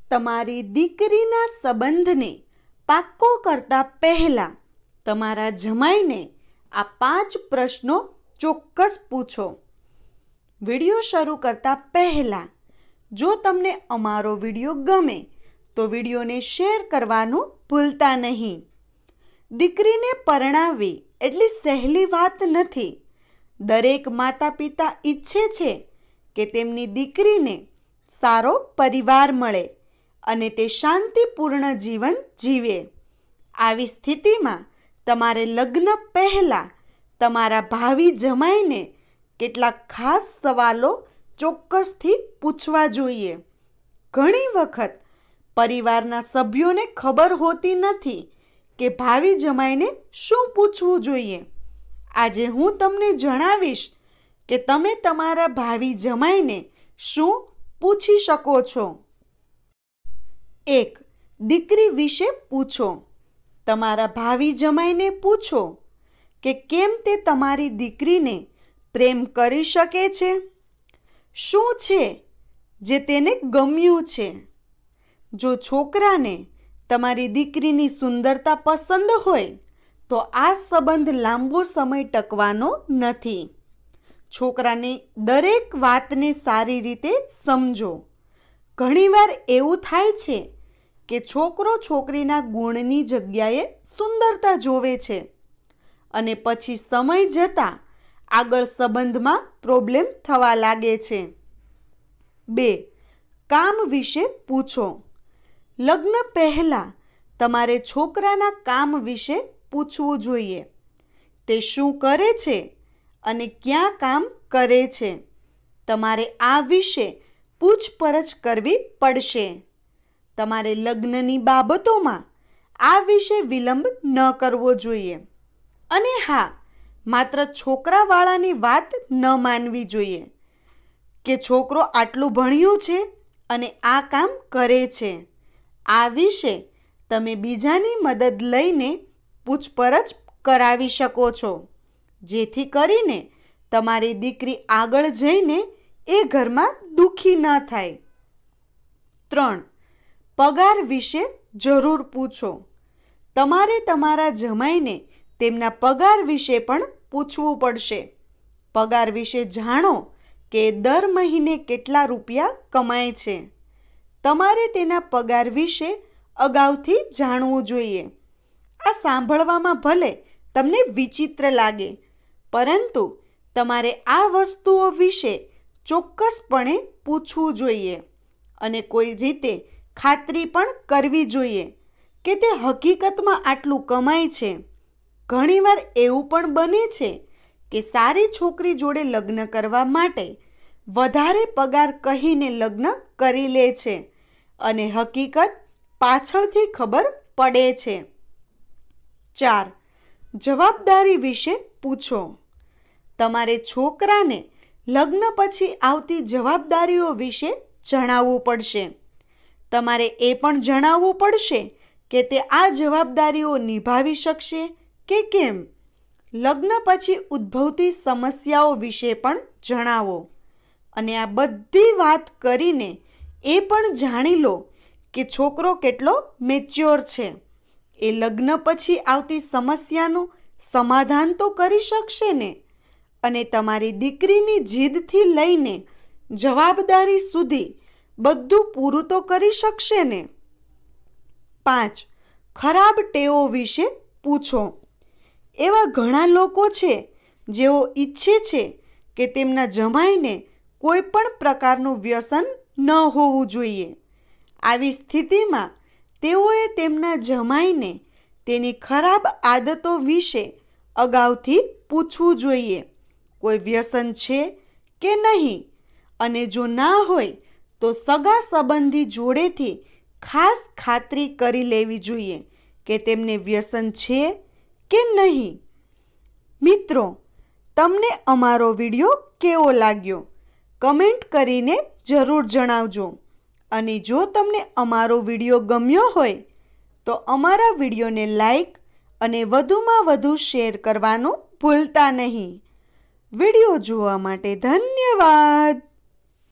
તમારી દીકરીના સંબંધને પાક્કો કરતા પહેલાં તમારા જમાઈને આ 5 પ્રશ્નો ચોક્કસ પૂછો. વિડીયો શરૂ કરતા પહેલાં જો તમને અમારો વિડીયો ગમે તો વિડીયોને શેર કરવાનું ભૂલતા નહીં. દીકરીને પરણાવવી એટલી સહેલી વાત નથી. દરેક માતા પિતા ઈચ્છે છે કે તેમની દીકરીને સારો પરિવાર મળે અને તે શાંતિપૂર્ણ જીવન જીવે. આવી સ્થિતિમાં તમારે લગ્ન પહેલાં તમારા ભાવિ જમાઈને કેટલાક ખાસ સવાલો ચોક્કસથી પૂછવા જોઈએ. ઘણી વખત પરિવારના સભ્યોને ખબર હોતી નથી કે ભાવિ જમાઈને શું પૂછવું જોઈએ. આજે હું તમને જણાવીશ કે તમે તમારા ભાવિ જમાઈને શું પૂછી શકો છો. 1. દીકરી વિશે પૂછો. તમારા ભાવિ જમાઈને પૂછો કે કેમ તે તમારી દીકરીને પ્રેમ કરી શકે છે. શું છે જે તેને ગમ્યું છે. જો છોકરાને તમારી દીકરીની સુંદરતા પસંદ હોય તો આ સંબંધ લાંબો સમય ટકવાનો નથી. છોકરાની દરેક વાતને સારી રીતે સમજો. ઘણીવાર એવું થાય છે કે છોકરો છોકરીના ગુણની જગ્યાએ સુંદરતા જોવે છે અને પછી સમય જતાં આગળ સંબંધમાં પ્રોબ્લેમ થવા લાગે છે. 2. કામ વિશે પૂછો. લગ્ન પહેલાં તમારે છોકરાના કામ વિશે પૂછવું જોઈએ. તે શું કરે છે અને ક્યાં કામ કરે છે. તમારે આ વિશે પૂછપરછ કરવી પડશે. તમારે લગ્નની બાબતોમાં આ વિશે વિલંબ ન કરવો જોઈએ. અને હા, માત્ર છોકરાવાળાની વાત ન માનવી જોઈએ કે છોકરો આટલું ભણ્યું છે અને આ કામ કરે છે. આ વિશે તમે બીજાની મદદ લઈને પૂછપરછ કરાવી શકો છો, જેથી કરીને તમારી દીકરી આગળ જઈને એ ઘરમાં દુઃખી ન થાય. 3. પગાર વિશે જરૂર પૂછો. તમારે તમારા જમાઈને તેમના પગાર વિશે પણ પૂછવું પડશે. પગાર વિશે જાણો કે દર મહિને કેટલા રૂપિયા કમાય છે. તમારે તેના પગાર વિશે અગાઉથી જાણવું જોઈએ. આ સાંભળવામાં ભલે તમને વિચિત્ર લાગે, પરંતુ તમારે આ વસ્તુઓ વિશે ચોક્કસપણે પૂછવું જોઈએ અને કોઈ રીતે ખાતરી પણ કરવી જોઈએ કે તે હકીકતમાં આટલું કમાય છે. ઘણીવાર એવું પણ બને છે કે સારી છોકરી જોડે લગ્ન કરવા માટે વધારે પગાર કહીને લગ્ન કરી લે છે અને હકીકત પાછળથી ખબર પડે છે. 4. જવાબદારી વિશે પૂછો. તમારે છોકરાને લગ્ન પછી આવતી જવાબદારીઓ વિશે જણાવવું પડશે. તમારે એ પણ જણાવવું પડશે કે તે આ જવાબદારીઓ નિભાવી શકશે કે કેમ. લગ્ન પછી ઉદ્ભવતી સમસ્યાઓ વિશે પણ જણાવો. અને આ બધી વાત કરીને એ પણ જાણી લો કે છોકરો કેટલો મેચ્યોર છે. એ લગ્ન પછી આવતી સમસ્યાનું સમાધાન તો કરી શકશે ને, અને તમારી દીકરીની જીદથી લઈને જવાબદારી સુધી બધું પૂરું તો કરી શકશે ને. 5. ખરાબ ટેવો વિશે પૂછો. એવા ઘણા લોકો છે જેઓ ઈચ્છે છે કે તેમના જમાઈને કોઈ પણ પ્રકારનું વ્યસન ન હોવું જોઈએ. આવી સ્થિતિમાં તેઓએ તેમના જમાઈને તેની ખરાબ આદતો વિશે અગાઉથી પૂછવું જોઈએ. કોઈ વ્યસન છે કે નહીં, અને જો ના હોય તો સગા સંબંધી જોડેથી ખાસ ખાતરી કરી લેવી જોઈએ કે તેમને વ્યસન છે કે નહીં. મિત્રો, તમને અમારો વિડીયો કેવો લાગ્યો કમેન્ટ કરીને જરૂર જણાવજો. અને જો તમને અમારો વિડીયો ગમ્યો હોય તો અમારા વિડીયોને લાઈક અને વધુમાં વધુ શેર કરવાનું ભૂલતા નહીં. વિડીયો જોવા માટે ધન્યવાદ.